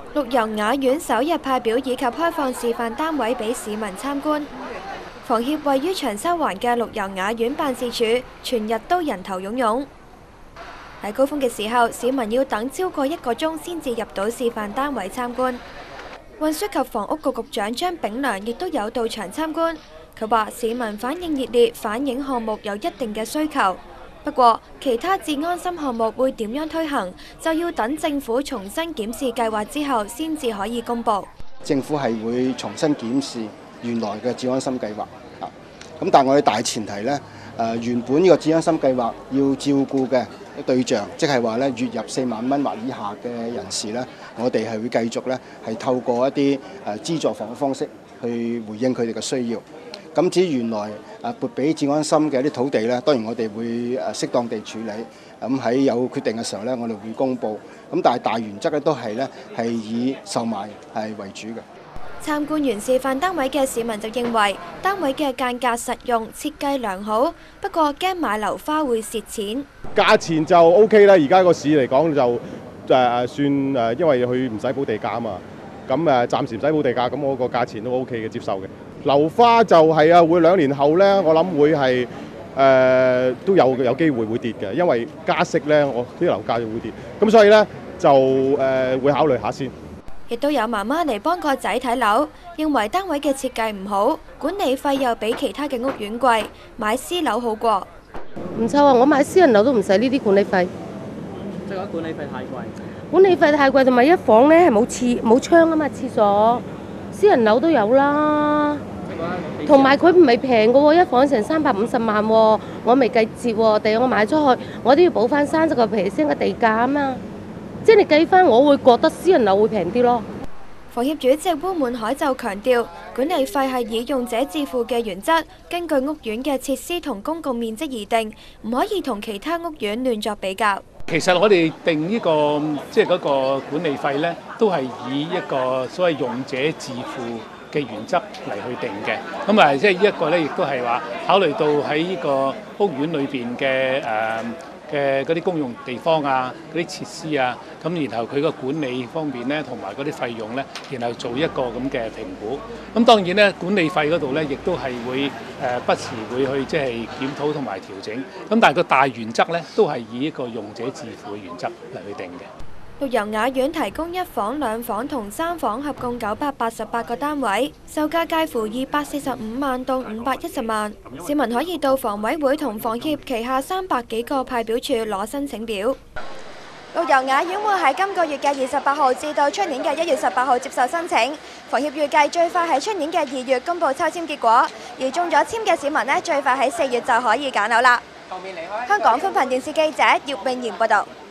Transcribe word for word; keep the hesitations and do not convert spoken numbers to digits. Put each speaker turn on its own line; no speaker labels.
綠油雅苑首日派表以及開放示範單位俾市民參觀。房協位於長洲灣嘅綠油雅苑辦事處，全日都人頭湧湧。喺高峰嘅時候，市民要等超過一個鐘先至入到示範單位參觀。運輸及房屋局局長張炳良亦都有到場參觀。佢話市民反應熱烈，反映項目有一定嘅需求。不過，其他置安心項目會點樣推行，就要等政府重新檢視計劃之後，先至可以公佈。
政府係會重新檢視原來嘅置安心計劃啊。咁但係我哋大前提呢，誒原本呢個置安心計劃要照顧嘅對象，即係話咧月入四萬蚊或以下嘅人士呢，我哋係會繼續咧係透過一啲誒資助房嘅方式去回應佢哋嘅需要。咁至於原來誒撥俾置安心嘅一啲土地咧，當然我哋會誒適當地處理。咁喺有決定嘅時候咧，我哋會公佈。咁但係大原則咧都係咧係以售賣係為主嘅。
參觀完示範單位嘅市民就認為單位嘅間隔實用，設計良好，不過驚買樓花會蝕錢。
價錢就 O K 啦，而家個市嚟講就誒算誒，因為佢唔使補地價啊嘛。咁誒暫時唔使補地價，咁我個價錢都 O K 嘅，接受嘅。樓花就係啊，會兩年後咧，我諗會係誒、呃、都有有機會會跌嘅，因為加息咧，我啲樓價就會跌。咁所以咧就誒、呃、會考慮下先。
亦都有媽媽嚟幫個仔睇樓，認為單位嘅設計唔好，管理費又比其他嘅屋苑貴，買私樓好過。
唔錯啊！我買私人樓都唔使呢啲管理費。
即係講管理費太貴。
管理費太貴，同埋一房咧係冇廁冇窗啊嘛，廁所。私人樓都有啦。同埋佢唔係平嘅喎，一房成三百五十萬喎，我未計折喎，第日我賣出去，我都要補翻三十個 percent嘅地價啊嘛。即係你計翻，我會覺得私人樓會平啲咯。
房協主席鄔滿海就強調，管理費係以用者自付嘅原則，根據屋苑嘅設施同公共面積而定，唔可以同其他屋苑亂作比較。
其實我哋定呢個即係嗰個管理費咧，都係以一個所謂用者自付嘅原則嚟去定嘅。咁啊，即係呢一個咧，亦都係話考慮到喺呢個屋苑裏邊嘅誒嘅嗰啲公用地方啊、嗰啲設施啊，咁然後佢個管理方面咧，同埋嗰啲費用咧，然後做一個咁嘅評估。咁當然咧，管理費嗰度咧，亦都係會誒不時會去即係檢討同埋調整。咁但係個大原則咧，都係以一個用者自付嘅原則嚟去定嘅。
綠油雅苑提供一房、兩房同三房，合共九百八十八個單位，售價介乎二百四十五萬到五百一十萬。市民可以到房委會同房協旗下三百幾個派表處攞申請表。綠油雅苑會喺今個月嘅二十八號至到出年嘅一月十八號接受申請。房協預計最快喺出年嘅二月公佈抽籤結果，而中咗籤嘅市民呢，最快喺四月就可以揀樓啦。香港寬頻電視記者葉詠賢報導。